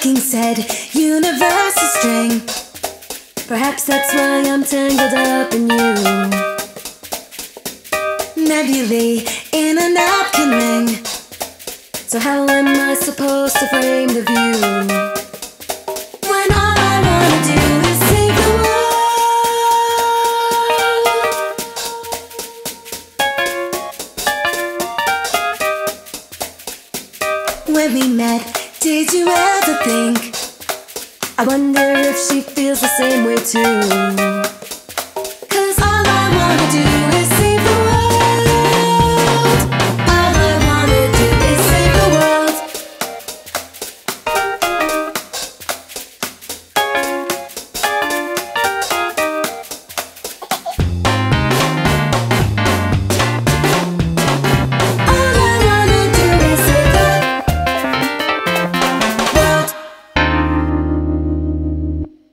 king said, universe is string. Perhaps that's why I'm tangled up in you. Nebulae in a napkin ring. So how am I supposed to frame the view when all I wanna do is save the world? When we met, did you ever think? I wonder if she feels the same way too.